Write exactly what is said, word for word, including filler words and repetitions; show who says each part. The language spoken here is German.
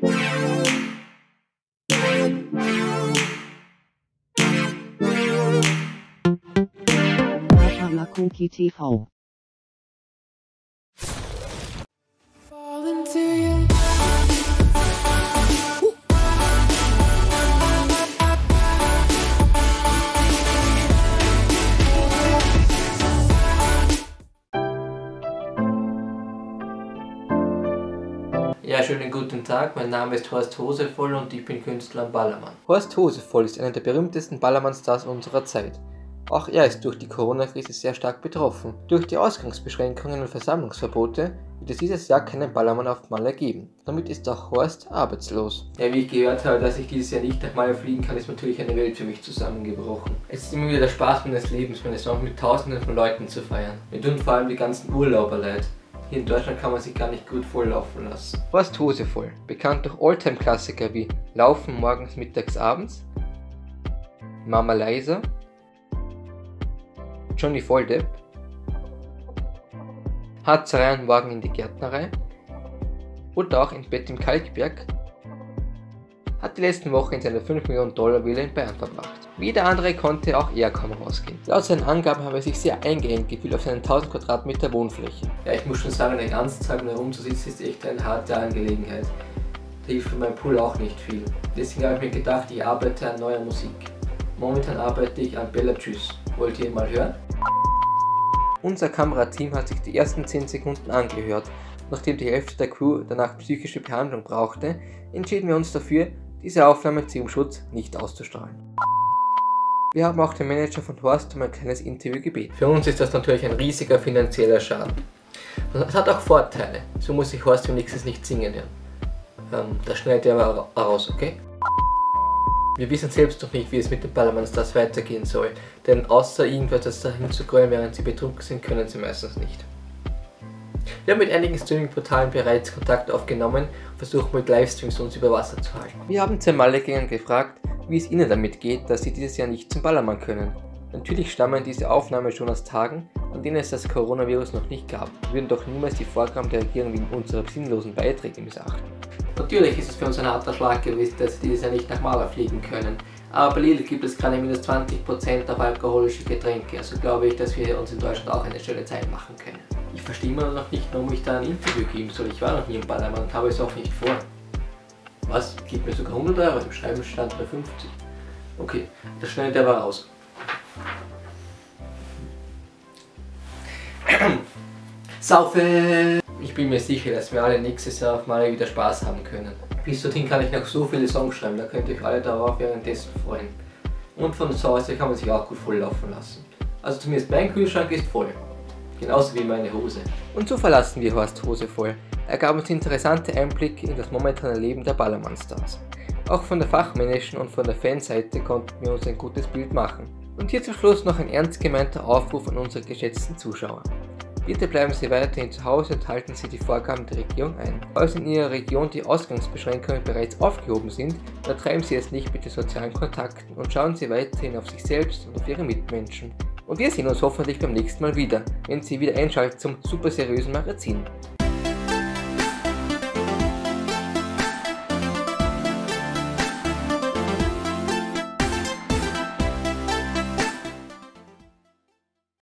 Speaker 1: Makunki T V.
Speaker 2: Ja, schönen guten Tag, mein Name ist Horst Hosevoll und ich bin Künstler am Ballermann.
Speaker 3: Horst Hosevoll ist einer der berühmtesten Ballermann-Stars unserer Zeit. Auch er ist durch die Corona-Krise sehr stark betroffen. Durch die Ausgangsbeschränkungen und Versammlungsverbote wird es dieses Jahr keinen Ballermann auf Malle geben. Damit ist auch Horst arbeitslos.
Speaker 2: Ja, wie ich gehört habe, dass ich dieses Jahr nicht nach Malle fliegen kann, ist natürlich eine Welt für mich zusammengebrochen. Es ist immer wieder der Spaß meines Lebens, meine Songs mit Tausenden von Leuten zu feiern. Mir tun vor allem die ganzen Urlauber leid. Hier in Deutschland kann man sich gar nicht gut volllaufen lassen.
Speaker 3: Horst Hosevoll, bekannt durch Alltime-Klassiker wie Laufen morgens, mittags, abends, Mama Leisa, Johnny Volldepp, Harzerei und Wagen in die Gärtnerei oder auch ins Bett im Kalkberg, hat die letzten Wochen in seiner fünf Millionen Dollar Villa in Bayern verbracht. Wie jeder andere konnte auch er kaum rausgehen. Laut seinen Angaben habe er sich sehr eingeengt gefühlt auf seinen tausend Quadratmeter Wohnfläche.
Speaker 2: Ja, ich muss schon sagen, den ganzen Tag nur herumzusitzen ist echt eine harte Angelegenheit. Da hilft für mein Pool auch nicht viel. Deswegen habe ich mir gedacht, ich arbeite an neuer Musik. Momentan arbeite ich an Bella Tschüss. Wollt ihr ihn mal hören?
Speaker 3: Unser Kamerateam hat sich die ersten zehn Sekunden angehört. Nachdem die Hälfte der Crew danach psychische Behandlung brauchte, entschieden wir uns dafür, diese Aufnahme zum Schutz nicht auszustrahlen. Wir haben auch den Manager von Horst um ein kleines Interview gebeten.
Speaker 2: Für uns ist das natürlich ein riesiger finanzieller Schaden. Es hat auch Vorteile, so muss ich Horst wenigstens nicht singen hören. Ähm, das schneidet er aber raus, okay? Wir wissen selbst noch nicht, wie es mit den Ballermann-Stars weitergehen soll, denn außer irgendwas dahin zu grölen, während sie betrunken sind, können sie meistens nicht. Wir haben mit einigen Streaming-Portalen bereits Kontakt aufgenommen und versuchen mit Livestreams uns über Wasser zu halten.
Speaker 3: Wir haben zwei Malle-Gängern gefragt, wie es ihnen damit geht, dass sie dieses Jahr nicht zum Ballermann können. Natürlich stammen diese Aufnahmen schon aus Tagen, an denen es das Coronavirus noch nicht gab. Wir würden doch niemals die Vorgaben der Regierung wegen unserer sinnlosen Beiträge missachten.
Speaker 2: Natürlich ist es für uns ein harter Schlag gewesen, dass sie dieses Jahr nicht nach Malle fliegen können. Aber bei Lidl gibt es gerade minus zwanzig Prozent auf alkoholische Getränke, also glaube ich, dass wir uns in Deutschland auch eine schöne Zeit machen können. Ich verstehe immer noch nicht, warum ich da ein Interview geben soll. Ich war noch nie im Ballermann und habe es auch nicht vor. Was? Gib mir sogar hundert Euro, im Schreiben stand bei fünfzig. Okay, das schneidet aber raus. Saufe! Ich bin mir sicher, dass wir alle nächstes Jahr auf Malle wieder Spaß haben können. Bis dorthin kann ich noch so viele Songs schreiben, da könnt ihr euch alle darauf währenddessen freuen. Und von zu Hause kann man sich auch gut volllaufen lassen. Also zumindest mein Kühlschrank ist voll. Genauso wie meine Hose.
Speaker 3: Und so verlassen wir Horst Hosevoll. Er gab uns interessante Einblicke in das momentane Leben der Ballermann-Stars. Auch von der fachmännischen und von der Fanseite konnten wir uns ein gutes Bild machen. Und hier zum Schluss noch ein ernst gemeinter Aufruf an unsere geschätzten Zuschauer. Bitte bleiben Sie weiterhin zu Hause und halten Sie die Vorgaben der Regierung ein. Falls in Ihrer Region die Ausgangsbeschränkungen bereits aufgehoben sind, übertreiben Sie es nicht mit den sozialen Kontakten und schauen Sie weiterhin auf sich selbst und auf Ihre Mitmenschen. Und wir sehen uns hoffentlich beim nächsten Mal wieder, wenn Sie wieder einschalten zum super seriösen Magazin.